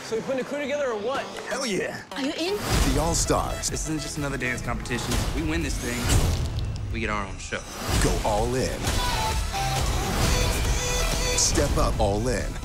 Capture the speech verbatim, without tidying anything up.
So we putting a crew together or what? Hell yeah. Are you in? The All-Stars. This isn't just another dance competition. We win this thing, we get our own show. Go all in. Step up all in.